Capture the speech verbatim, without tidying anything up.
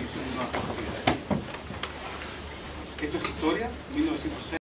definición de una sociedad. Esto es historia, mil novecientos seis.